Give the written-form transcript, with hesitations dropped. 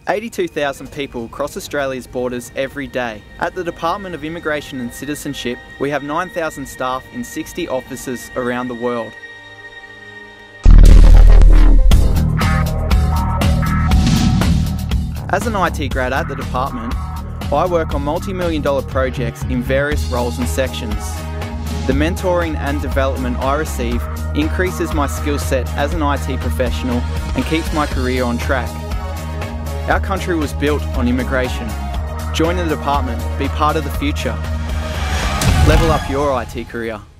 82,000 people cross Australia's borders every day. At the Department of Immigration and Citizenship, we have 9,000 staff in 60 offices around the world. As an IT grad at the department, I work on multi-million-dollar projects in various roles and sections. The mentoring and development I receive increases my skill set as an IT professional and keeps my career on track. Our country was built on immigration. Join the department, be part of the future. Level up your IT career.